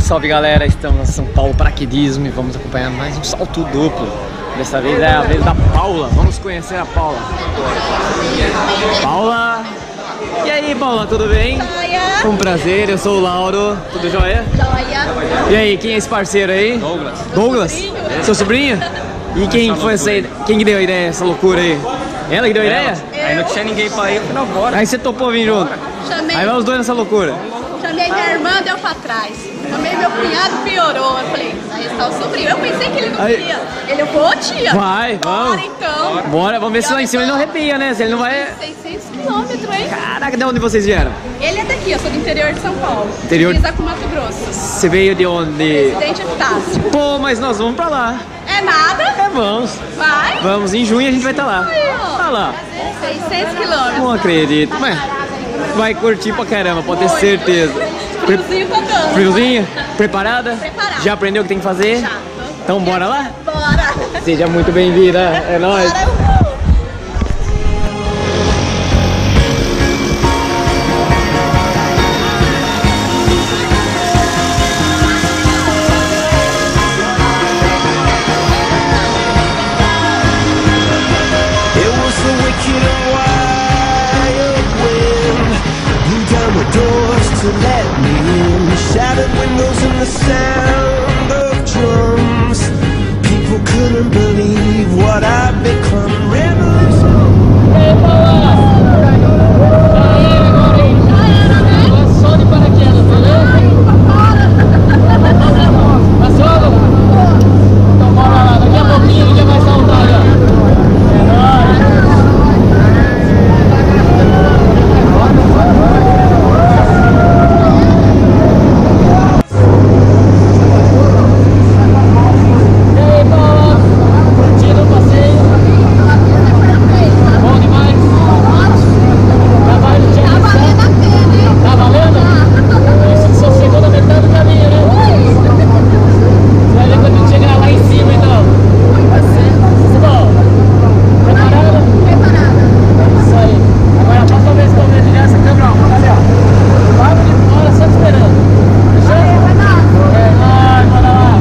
salve galera, estamos em São Paulo Paraquedismo e vamos acompanhar mais um salto duplo. Dessa vez é a vez da Paula, vamos conhecer a Paula. Paula! E aí Paula, tudo bem? Joia! Um prazer, eu sou o Lauro, tudo jóia? Joia! E aí, quem é esse parceiro aí? Douglas. Douglas? Seu sobrinho? E quem foi essa ideia? Quem que deu a ideia, essa loucura aí? Ela que deu a ideia? Aí não tinha ninguém pra ir, eu falei, não, bora. Aí você topou vir junto? Chamei, Aí vai os dois nessa loucura. chamei minha irmã, deu pra trás. Chamei meu cunhado, piorou. Eu falei, aí está o sobrinho. Eu pensei que ele não Aí- queria. Ele, eu vou, tia. Vai, Bora vamos. então. Bora, vamos ver se lá em cima ele não arrepia, né? Se ele não vai... 600 quilômetros, hein? Caraca, de onde vocês vieram? Ele é daqui, eu sou do interior de São Paulo. Interior? Divisa com Mato Grosso. Você veio de onde? Presidente Epitácio. Pô, mas nós vamos pra lá. É nada? É, vamos. Vai. Vamos, em junho a gente vai estar lá. Aí, ó. Tá lá. 600 quilômetros. Não acredito. Mas vai curtir pra caramba, pode ter certeza. Friozinho tá dando. Friozinho? Preparada? Preparada. Já aprendeu o que tem que fazer? Já. Então bora lá? Bora. Seja muito bem-vinda, é nóis. Bora. It was the wicked and wild wind blew down the doors to let me in. Shattered windows and the sound of drums. People couldn't believe what I'd become. Só de paraquedas, beleza? Passou? Então bora lá, daqui a pouquinho ele já vai saltar já. É nóis. E aí, Paula? Curtindo o passeio? Bom demais? Trabalho de Tá valendo a pena, hein? Tá valendo? Isso só chegou na metade do caminho, né? Você vai ver quando a gente chegar lá em cima, então. Bom, preparada? Preparada. Isso aí. Agora a próxima vez que eu vejo essa câmera, ó, tá ali, ó. Vai de fora, só te esperando. Fechou? Vai dar. É nóis, bora lá.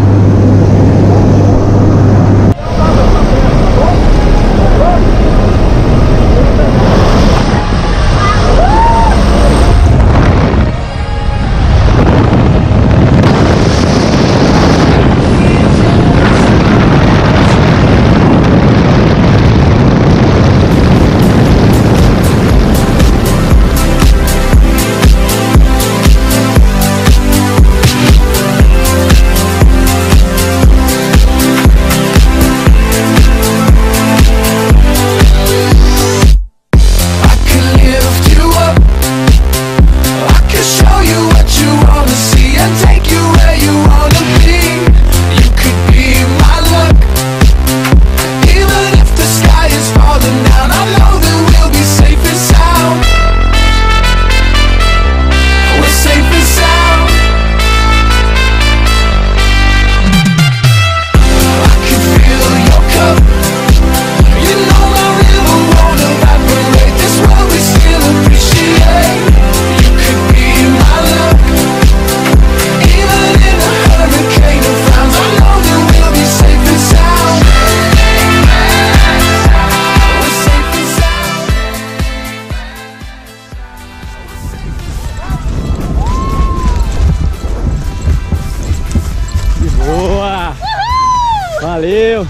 I can lift you up. I can show you what you wanna see and take you where you wanna be. You could be my luck. Even if the sky is falling down, I know that we'll be safe and sound. We're safe and sound. I can fill your cup. You know my river won't evaporate. This world we still appreciate. You could be my luck. Even in a hurricane of frowns, I know that we'll be safe and sound. We're safe and sound. Boa! Valeu!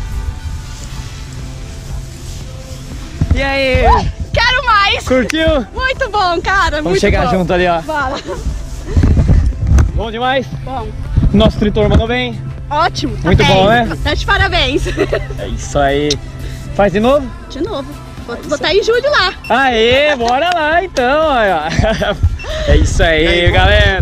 E aí? Quero mais. Curtiu? Muito bom, cara. Vamos muito chegar bom. junto ali, ó. Bora. Bom demais? Bom. Nosso tritor mandou bem. Ótimo. Muito tá bom, bem. né? Tá de parabéns. É isso aí. Faz de novo? De novo. Vou estar em julho lá. Aê, bora lá então, olha. É isso aí, galera.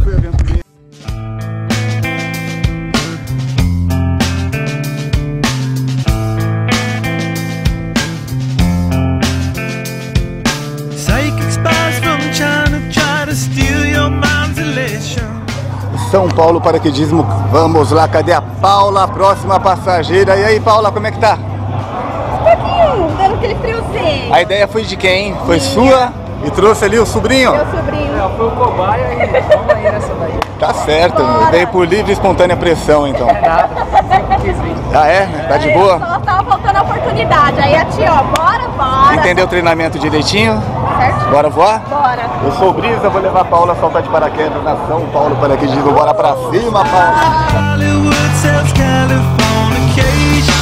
Psychic spies from China try to steal your mind's elation. São Paulo Paraquedismo, vamos lá, cadê a Paula, a próxima passageira? E aí, Paula, como é que tá? Dando aquele friozinho. A ideia foi de quem? Foi sua? E trouxe ali o sobrinho? Meu sobrinho. Foi o cobaia e vamos aí nessa daí. Tá certo, veio por livre e espontânea pressão então. Nada, sempre quis vir. Ah é? Tá de boa? Só tava faltando a oportunidade. Aí a tia, ó, bora. Entendeu o treinamento direitinho? Certo? Bora voar? Bora. Eu sou o Brisa, vou levar a Paula a saltar de paraquedas na São Paulo Paraquedismo. Bora pra cima, Paula! Hollywood sells Californication.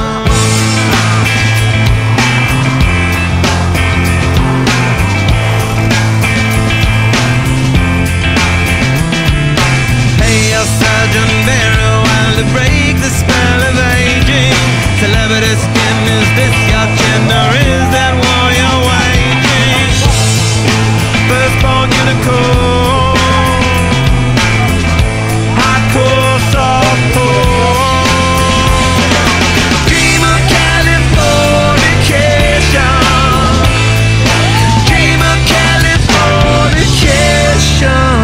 Hey, a surgeon very well to break the spell of aging. Celebrity skin, is this your gender? Is that war you're waging? Firstborn unicorn, hardcore, softcore. Dream of Californication. Dream of Californication.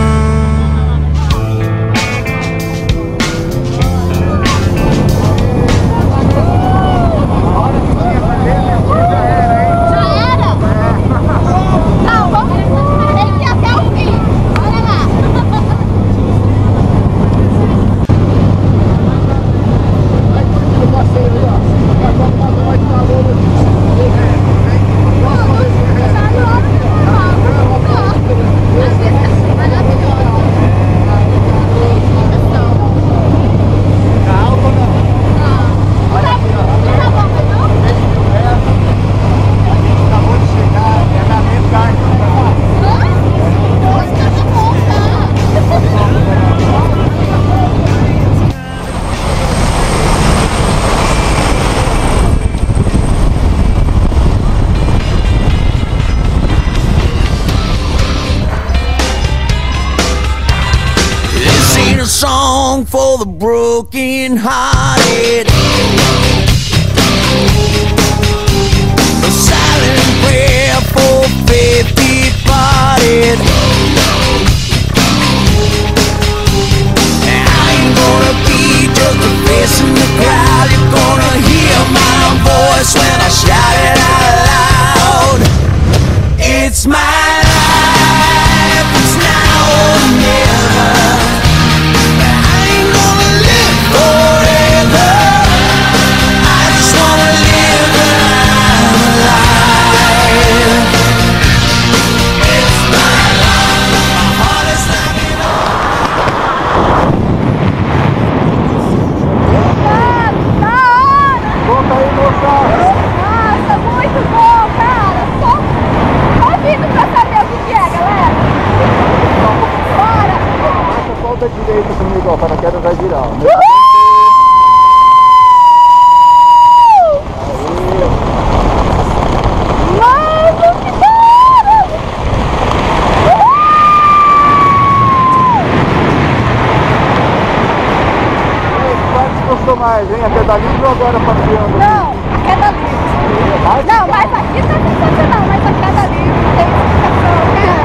A song for the broken hearted, a silent prayer for faith departed. I ain't gonna be just a face in the crowd. You're gonna hear my voice when I shout it out loud. It's my life, it's now or never. Nossa, muito bom, cara. Só vindo pra saber o que é, galera. Bora. Solta a direita comigo, ó, paraquedas vai virar. Nossa, que cara. Qual que gostou mais, hein? A queda livre ou agora passeando? Não, a queda livre. Não, mas aqui tá sensacional, mas a queda livre tem explicação, cara.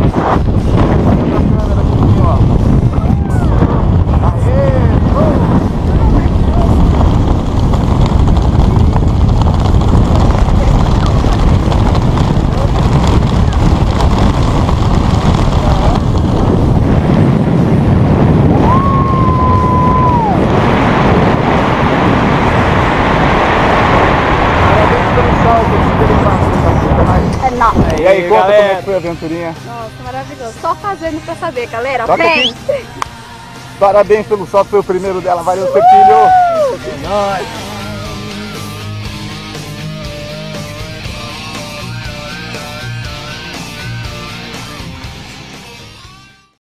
E aí, conta como é que foi a aventurinha? Nossa, maravilhoso. Só fazendo pra saber, galera. Toca Vem! aqui. Parabéns pelo salto, foi o primeiro dela. Valeu, seu filho! Nós.